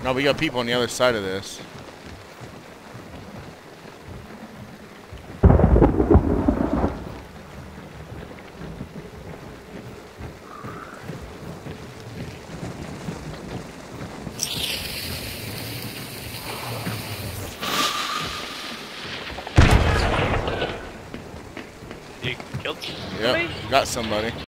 No, we got people on the other side of this. You killed Yep, got somebody.